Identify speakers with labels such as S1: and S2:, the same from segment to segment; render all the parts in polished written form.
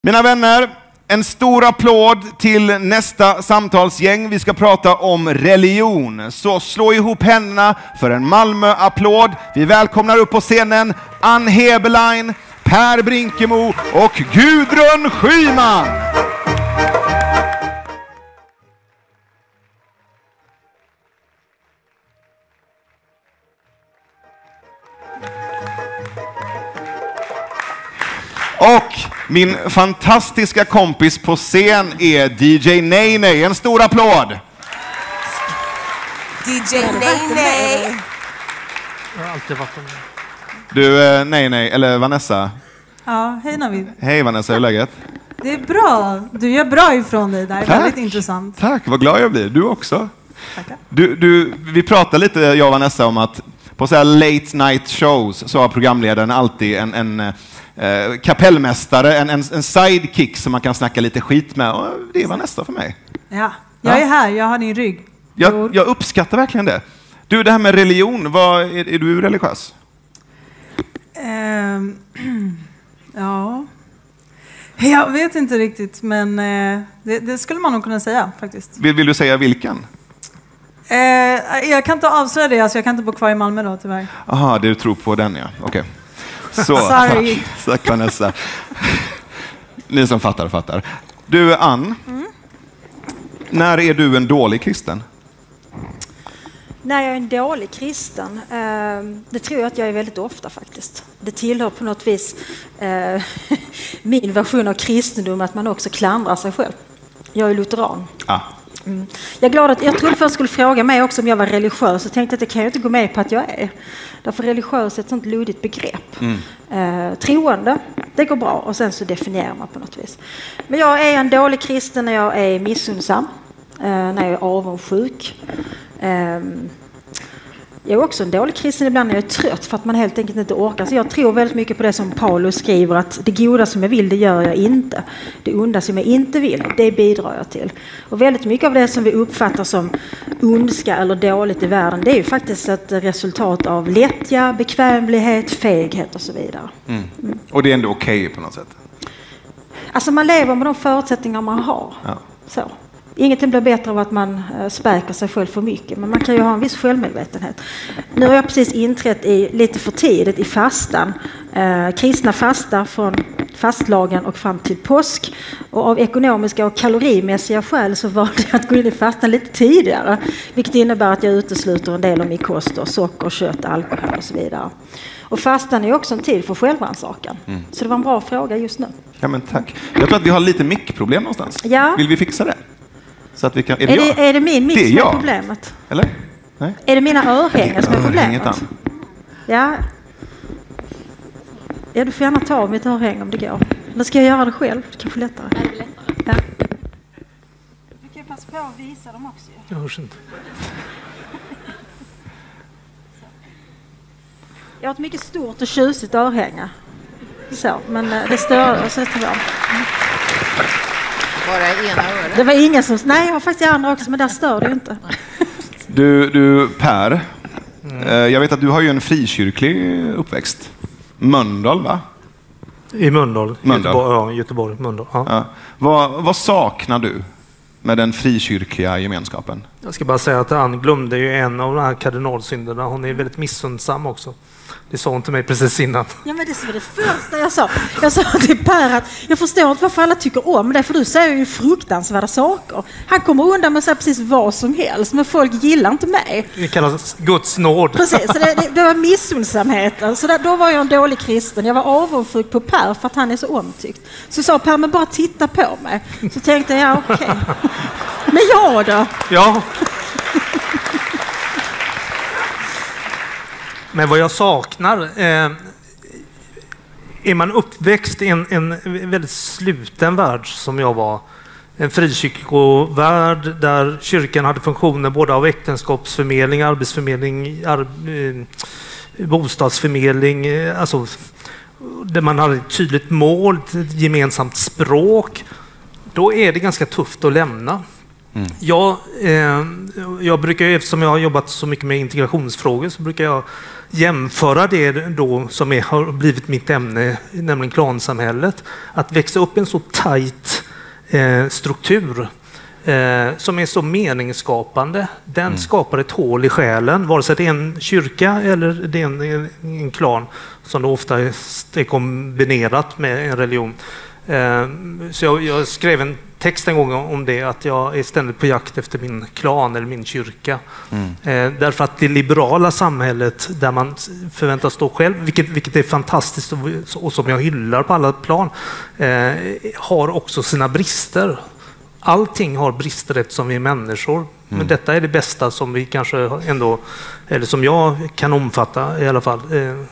S1: Mina vänner, en stor applåd till nästa samtalsgäng. Vi ska prata om religion. Så slå ihop händerna för en Malmö-applåd. Vi välkomnar upp på scenen Ann Heberlein, Per Brinkemo och Gudrun Schyman. Och min fantastiska kompis på scen är DJ Nene. En stor applåd!
S2: DJ Nene.
S3: Jag har alltid varit med.
S1: Du, Nene, eller Vanessa.
S4: Ja, hej Navid.
S1: Hej Vanessa, hur är läget?
S4: Det är bra. Du gör bra ifrån dig där. Väldigt intressant.
S1: Tack, vad glad jag blir. Du också.
S4: Tackar.
S1: Vi pratade lite, jag och Vanessa, om att på så här late night shows så har programledaren alltid en kapellmästare, en sidekick som man kan snacka lite skit med. Och det var nästa för mig.
S4: Ja, jag är här. Jag har din rygg.
S1: Jag uppskattar verkligen det. Du, det här med religion, är du religiös?
S4: Ja. Jag vet inte riktigt, men det skulle man nog kunna säga faktiskt.
S1: Vill du säga vilken?
S4: Jag kan inte avslöja det, alltså jag kan inte bo kvar i Malmö då tyvärr.
S1: Aha, du tror på den, ja. Okej. Så,
S4: Sorry.
S1: tack Vanessa. Ni som fattar. Du, Ann. När är du en dålig kristen?
S5: När jag är en dålig kristen, det tror jag att jag är väldigt ofta faktiskt. Det tillhör på något vis min version av kristendom att man också klandrar sig själv. Jag är lutheran. Jag är glad att jag trodde först skulle fråga mig också om jag var religiös och tänkte att det kan jag inte gå med på att jag är. Därför religiös är ett sånt luddigt begrepp. Troende, det går bra och sen så definierar man på något vis. Men jag är en dålig kristen när jag är missunnsam, när jag är avundsjuk. Jag är också en dålig kristen ibland när jag är trött för att man helt enkelt inte orkar. Så jag tror väldigt mycket på det som Paulus skriver, att det goda som jag vill, det gör jag inte. Det onda som jag inte vill, det bidrar jag till. Och väldigt mycket av det som vi uppfattar som ondska eller dåligt i världen, det är ju faktiskt ett resultat av lättja, bekvämlighet, feghet och så vidare.
S1: Och det är ändå okej på något sätt?
S5: Alltså man lever med de förutsättningar man har.
S1: Ja.
S5: Så. Ingenting blir bättre av att man späker sig själv för mycket, men man kan ju ha en viss självmedvetenhet. Nu har jag precis inträtt lite för tidigt i fastan. Kristna fastar från fastlagen och fram till påsk. Och av ekonomiska och kalorimässiga skäl så valde jag att gå in i fastan lite tidigare. Vilket innebär att jag utesluter en del av min kost, och socker, kött, alkohol och så vidare. Och fastan är också en tid för självrannsakan. Så det var en bra fråga just nu.
S1: Ja, men tack. Jag tror att vi har lite mickproblem någonstans.
S5: Ja.
S1: Vill vi fixa det? Så att vi kan,
S5: är det min mick som är problemet?
S1: Eller? Nej?
S5: Är det mina örhängen som är problemet? Ja. Ja, du får gärna ta mitt örhäng om det går. Men ska jag göra det själv? Det kanske lättare. Ja. Du kan passa på att visa dem också.
S3: Jag hörs inte.
S5: Jag har ett mycket stort och tjusigt örhänge. Så, men det stör oss lite bra.
S2: Bara ena örat.
S5: Det var ingen som... Nej, jag har faktiskt andra också, men där stör det ju inte.
S1: Du Per, jag vet att du har ju en frikyrklig uppväxt. Mölndal, va?
S3: I Mölndal. Göteborg. Mölndal. Ja.
S1: Vad saknar du med den frikyrkliga gemenskapen?
S3: Jag ska bara säga att Ann glömde ju en av de här kardinalsynderna. Hon är väldigt missundsam också. Det sa hon till mig precis innan.
S5: Ja, men det var det första jag sa. Jag sa till Per att jag förstår inte varför alla tycker om det, för du säger ju fruktansvärda saker. Han kommer undan med att säga precis vad som helst, men folk gillar inte mig.
S3: Det kallas Guds nåd.
S5: Precis, så det var missundsamheten. Så då var jag en dålig kristen. Jag var avundsjuk på Per för att han är så omtyckt. Så sa Per, men bara titta på mig. Så tänkte jag, okej. Men jag då?
S3: Ja. Men vad jag saknar, är man uppväxt i en väldigt sluten värld som jag var. En frikyrkovärld där kyrkan hade funktioner både av äktenskapsförmedling, arbetsförmedling, bostadsförmedling. Alltså, där man hade ett tydligt mål, ett gemensamt språk. Då är det ganska tufft att lämna. Jag brukar, eftersom jag har jobbat så mycket med integrationsfrågor, så brukar jag jämföra det då som har blivit mitt ämne, nämligen klansamhället. Att växa upp i en så tajt struktur som är så meningsskapande, den skapar ett hål i själen, vare sig det är en kyrka eller det är en klan som då ofta är kombinerat med en religion. Så jag skrev en text en gång om det, att jag är ständigt på jakt efter min klan eller min kyrka. Därför att det liberala samhället där man förväntas stå själv, vilket är fantastiskt och som jag hyllar på alla plan, har också sina brister. Allting har brister eftersom vi är människor. Men detta är det bästa som vi kanske ändå, eller som jag kan omfatta i alla fall.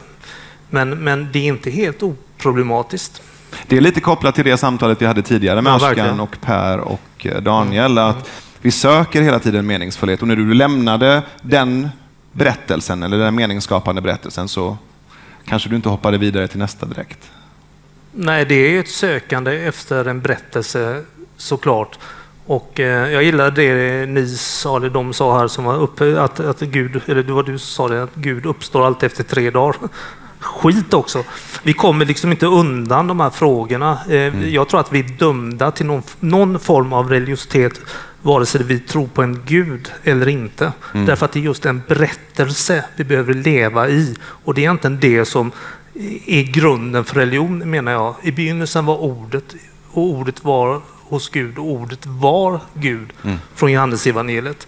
S3: Men det är inte helt oproblematiskt.
S1: Det är lite kopplat till det samtalet vi hade tidigare med Ashkan och Per och Daniel, att vi söker hela tiden meningsfullhet, och när du lämnade den berättelsen eller den meningsskapande berättelsen så kanske du inte hoppade vidare till nästa direkt. Nej,
S3: det är ett sökande efter en berättelse såklart. Och jag gillar det ni sa, eller de sa här som var uppe, att Gud, eller det var du sa det, att Gud uppstår alltid efter 3 dagar. Skit också. Vi kommer liksom inte undan de här frågorna. Jag tror att vi är dömda till någon form av religiositet, vare sig vi tror på en gud eller inte. Därför att det är just en berättelse vi behöver leva i. Och det är inte det som är grunden för religion, menar jag. I begynnelsen var ordet, och ordet var hos Gud, och ordet var Gud från Johannes evangeliet.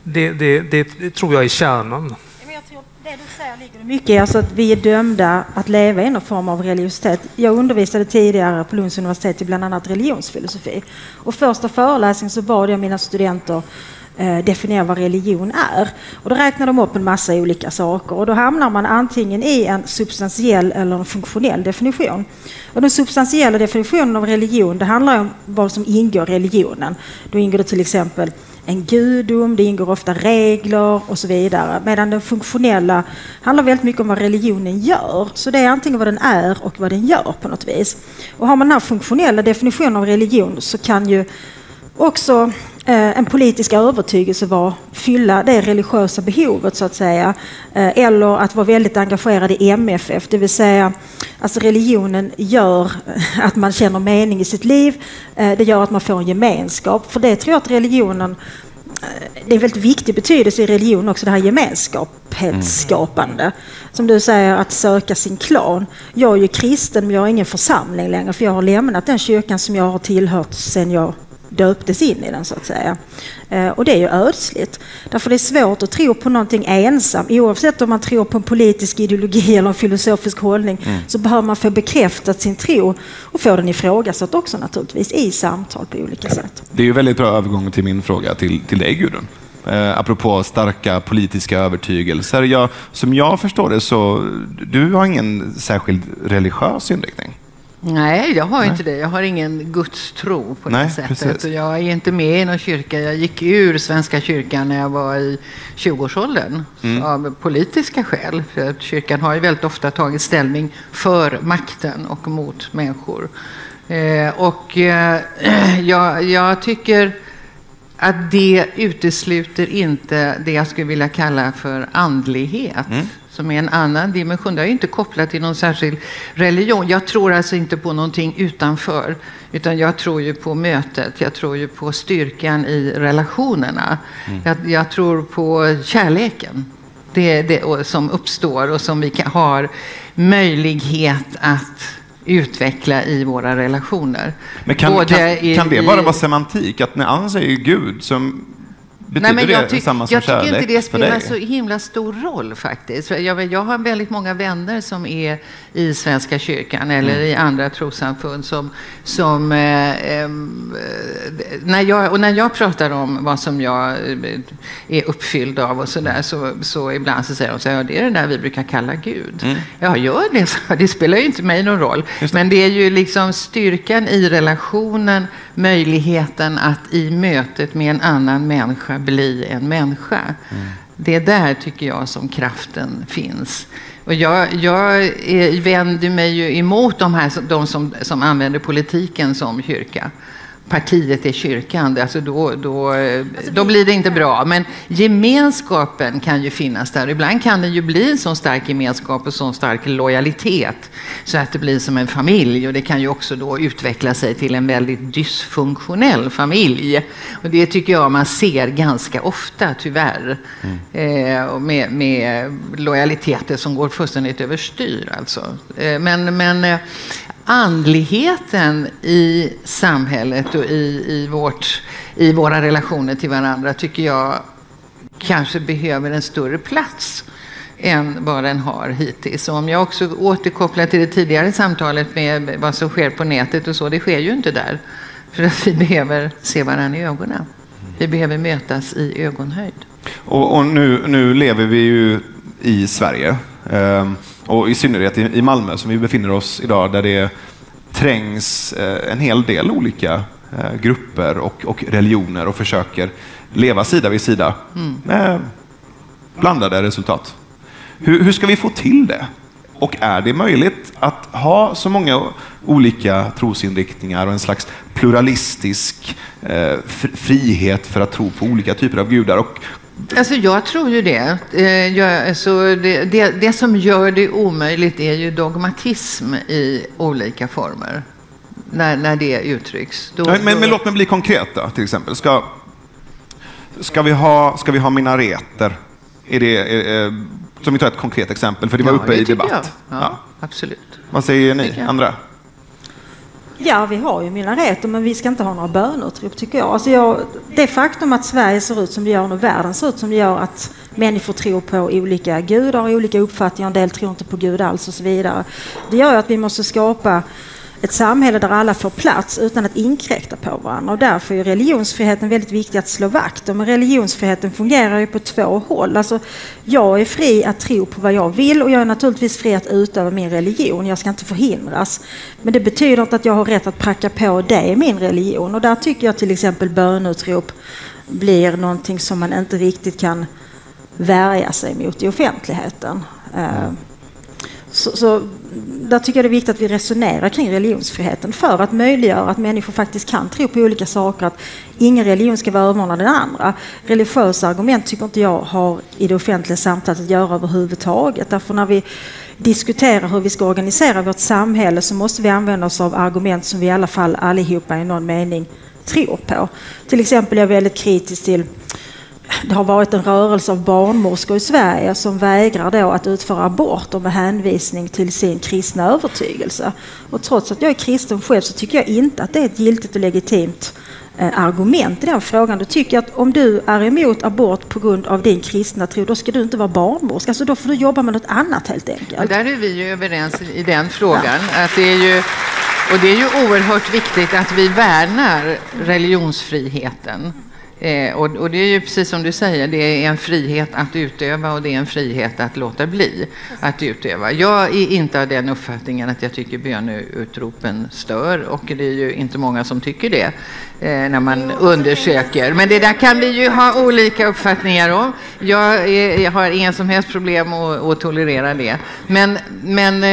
S3: Det tror jag är kärnan.
S5: Det du säger ligger mycket i, alltså att vi är dömda att leva i någon form av religiositet. Jag undervisade tidigare på Lunds universitet i bland annat religionsfilosofi. Och första föreläsningen så bad jag mina studenter definiera vad religion är. Och då räknar de upp en massa olika saker. Och då hamnar man antingen i en substantiell eller en funktionell definition. Och den substantiella definitionen av religion, det handlar om vad som ingår i religionen. Då ingår det till exempel en gudom, det ingår ofta regler och så vidare. Medan den funktionella handlar väldigt mycket om vad religionen gör. Så det är antingen vad den är och vad den gör på något vis. Och har man den här funktionella definitionen av religion så kan ju också en politisk övertygelse fylla det religiösa behovet så att säga. Eller att vara väldigt engagerad i MFF, det vill säga alltså religionen gör att man känner mening i sitt liv. Det gör att man får en gemenskap. För det tror jag att religionen, det är en väldigt viktig betydelse i religion också, det här gemenskapsskapande. Som du säger, att söka sin klan. Jag är ju kristen, men jag har ingen församling längre, för jag har lämnat den kyrkan som jag har tillhört sedan jag döptes in i den så att säga. Och det är ju ödsligt. Därför det är svårt att tro på någonting ensam. Oavsett om man tror på en politisk ideologi eller en filosofisk hållning så behöver man få bekräftat sin tro och få den ifrågasatt också naturligtvis i samtal på olika sätt.
S1: Det är ju väldigt bra övergång till min fråga till dig, Gudrun. Apropå starka politiska övertygelser. Som jag förstår det så du har ingen särskild religiös inriktning.
S2: Nej, jag har inte det. Jag har ingen gudstro på det sättet. Och jag är inte med i någon kyrka. Jag gick ur Svenska kyrkan när jag var i 20-årsåldern av politiska skäl. För att kyrkan har ju väldigt ofta tagit ställning för makten och mot människor. Jag tycker att det utesluter inte det jag skulle vilja kalla för andlighet. Som är en annan dimension. Det är inte kopplat till någon särskild religion. Jag tror alltså inte på någonting utanför. Utan jag tror ju på mötet. Jag tror ju på styrkan i relationerna. Jag tror på kärleken. Det som uppstår och som vi har möjlighet att utveckla i våra relationer.
S1: Men kan det bara vara semantik? Att när Ann säger Gud som jag tycker inte det spelar så himla stor roll faktiskt. Jag har väldigt många vänner som är i Svenska kyrkan eller i andra trossamfund när jag pratar om vad som jag är uppfylld av och sådär, så ibland så säger de så här, det är det där vi brukar kalla Gud. Ja, gör det så. Det spelar ju inte mig någon roll. Men det är ju liksom styrkan i relationen, möjligheten att i mötet med en annan människa bli en människa. Det är där tycker jag som kraften finns. Och jag vänder mig ju emot de som använder politiken som kyrka.
S2: partiet är kyrkan, alltså då blir det inte bra. Men gemenskapen kan ju finnas där. Ibland kan det ju bli en sån stark gemenskap och sån stark lojalitet så att det blir som en familj, och det kan ju också då utveckla sig till en väldigt dysfunktionell familj. Och det tycker jag man ser ganska ofta, tyvärr. Med lojaliteter som går fullständigt överstyr alltså. Men andligheten i samhället och i våra relationer till varandra tycker jag kanske behöver en större plats än vad den har hittills. Och om jag också återkopplar till det tidigare samtalet med vad som sker på nätet och så, det sker ju inte där. För att vi behöver se varandra i ögonen. Vi behöver mötas i ögonhöjd.
S1: Och nu lever vi ju i Sverige. Och i synnerhet i Malmö som vi befinner oss idag, där det trängs en hel del olika grupper och religioner och försöker leva sida vid sida med blandade resultat. Hur ska vi få till det? Och är det möjligt att ha så många olika trosinriktningar och en slags pluralistisk frihet för att tro på olika typer av gudar?
S2: Alltså jag tror ju det. Det som gör det omöjligt är ju dogmatism i olika former. När det uttrycks.
S1: Men låt mig bli konkret då, till exempel. Ska vi ha minareter? Som vi tar ett konkret exempel, för det var uppe i debatt.
S2: Ja, absolut.
S1: Vad säger ni andra?
S5: Ja, vi har ju minareter, men vi ska inte ha några bönutrop, tycker jag. Alltså det faktum att Sverige ser ut som det gör och världen ser ut som det gör, att människor tror på olika gudar och olika uppfattningar, en del tror inte på Gud alls och så vidare. Det gör ju att vi måste skapa ett samhälle där alla får plats utan att inkräkta på varandra. Och därför är religionsfriheten väldigt viktig att slå vakt om. Men religionsfriheten fungerar ju på två håll. Alltså, jag är fri att tro på vad jag vill, och jag är naturligtvis fri att utöva min religion. Jag ska inte förhindras. Men det betyder inte att jag har rätt att pracka på det i min religion. Och där tycker jag till exempel bönutrop blir någonting som man inte riktigt kan värja sig mot i offentligheten. Så där tycker jag det är viktigt att vi resonerar kring religionsfriheten för att möjliggöra att människor faktiskt kan tro på olika saker, att ingen religion ska vara överordnad den andra. Religiösa argument tycker inte jag har i det offentliga samtalet att göra överhuvudtaget. Därför när vi diskuterar hur vi ska organisera vårt samhälle så måste vi använda oss av argument som vi i alla fall allihopa i någon mening tror på. Till exempel är jag väldigt kritisk till, det har varit en rörelse av barnmorskor i Sverige som vägrar då att utföra aborter med hänvisning till sin kristna övertygelse. Och trots att jag är kristen själv så tycker jag inte att det är ett giltigt och legitimt argument i den frågan. Då tycker jag att om du är emot abort på grund av din kristna tro, då ska du inte vara barnmorska. Alltså då får du jobba med något annat helt enkelt. Och
S2: där är vi ju överens i den frågan. Ja. Att det är ju oerhört viktigt att vi värnar religionsfriheten. Och det är ju precis som du säger, det är en frihet att utöva och det är en frihet att låta bli att utöva. Jag är inte av den uppfattningen att jag tycker bönutropen stör, och det är ju inte många som tycker det när man undersöker. Men det där kan vi ju ha olika uppfattningar om. Jag har ingen som helst problem att tolerera det. Men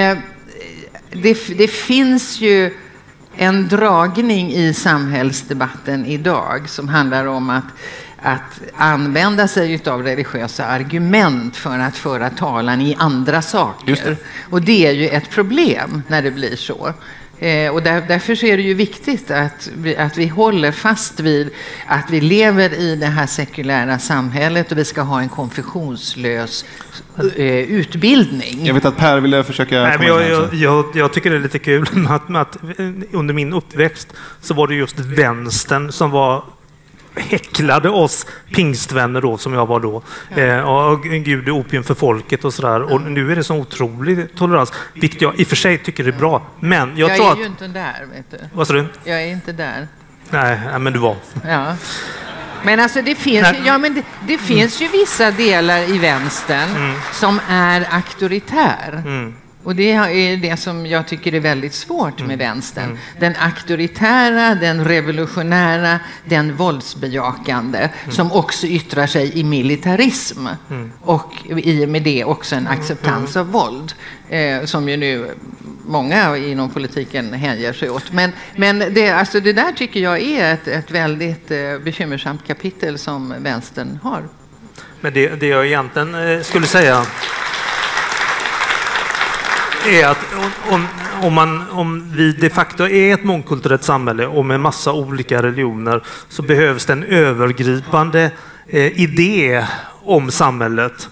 S2: det finns ju en dragning i samhällsdebatten idag som handlar om att använda sig av religiösa argument för att föra talan i andra saker. Och det är ju ett problem när det blir så. Och därför är det ju viktigt att vi håller fast vid att vi lever i det här sekulära samhället och vi ska ha en konfessionslös utbildning.
S1: Jag vet att Per ville försöka...
S3: Nej, men jag tycker det är lite kul att under min uppväxt så var det just vänstern som var häcklade oss pingstvänner då, som jag var då. Och Gud är opium för folket och sådär. Och nu är det så otrolig tolerans, vilket jag i och för sig tycker är bra. Men jag tror
S2: är ju inte där, vet du.
S3: Vad sa du?
S2: Jag är inte där.
S3: Nej, men du var.
S2: Ja. Men alltså det finns ju vissa delar i vänstern som är auktoritär. Och det är det som jag tycker är väldigt svårt med vänstern. Den auktoritära, den revolutionära, den våldsbejakande som också yttrar sig i militarism och i och med det också en acceptans av våld som ju nu många inom politiken hänger sig åt. Men det där tycker jag är ett väldigt bekymmersamt kapitel som vänstern har.
S3: Men det jag egentligen skulle säga är att om vi de facto är ett mångkulturellt samhälle och med massa olika religioner, så behövs det en övergripande idé om samhället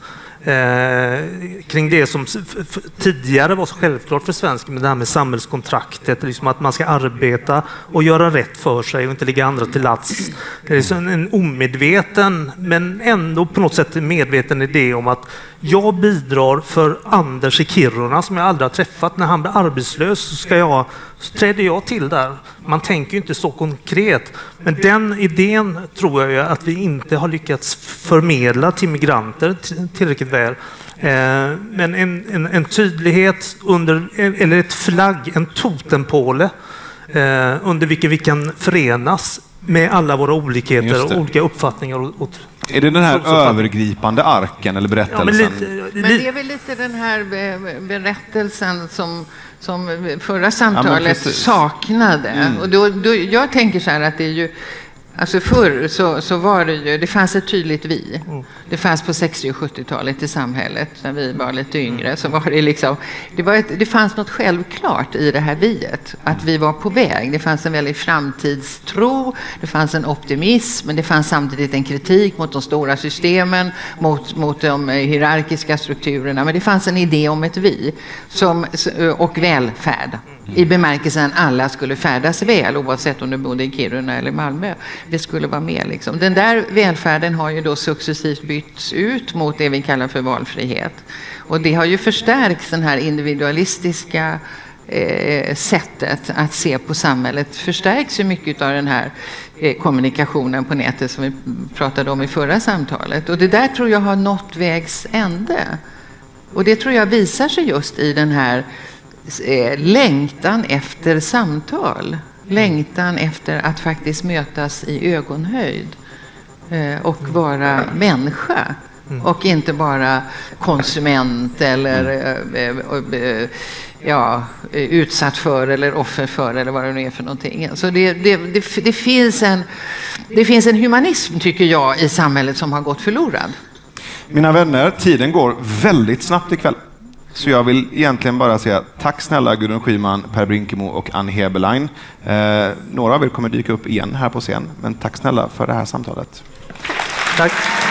S3: kring det som tidigare var så självklart för svenskar, med det här med samhällskontraktet, liksom att man ska arbeta och göra rätt för sig och inte ligga andra till last. Det är liksom en omedveten men ändå på något sätt medveten idé om att jag bidrar för Anders i Kiruna som jag aldrig har träffat. När han blir arbetslös så träder jag till där. Man tänker ju inte så konkret. Men den idén tror jag ju att vi inte har lyckats förmedla till migranter tillräckligt väl. Men en tydlighet eller ett flagg, en totempåle under vilken vi kan förenas med alla våra olikheter och olika uppfattningar.
S1: Är det den här övergripande arken eller berättelsen?
S2: Men det är väl lite den här berättelsen som förra samtalet saknade. Och jag tänker så här att det är ju, alltså förr så var det ju, det fanns ett tydligt vi. Det fanns på 60- och 70-talet i samhället, när vi var lite yngre, så var det liksom, det fanns något självklart i det här viet, att vi var på väg. Det fanns en väldig framtidstro, det fanns en optimism, men det fanns samtidigt en kritik mot de stora systemen, mot de hierarkiska strukturerna, men det fanns en idé om ett vi och välfärd. I bemärkelsen alla skulle färdas väl, oavsett om du bodde i Kiruna eller Malmö. Det skulle vara med liksom. Den där välfärden har ju då successivt bytts ut mot det vi kallar för valfrihet. Och det har ju förstärkt den här individualistiska sättet att se på samhället. Förstärks ju mycket av den här kommunikationen på nätet som vi pratade om i förra samtalet. Och det där tror jag har nått vägs ände. Och det tror jag visar sig just i den här längtan efter samtal, längtan efter att faktiskt mötas i ögonhöjd och vara människa och inte bara konsument eller utsatt för eller offer för eller vad det nu är för någonting. Så det finns en humanism, tycker jag, i samhället som har gått förlorad. Mina vänner, tiden går väldigt snabbt ikväll. Så jag vill egentligen bara säga tack snälla Gudrun Schyman, Per Brinkemo och Ann Heberlein. Några av er kommer dyka upp igen här på scen, men tack snälla för det här samtalet.
S3: Tack.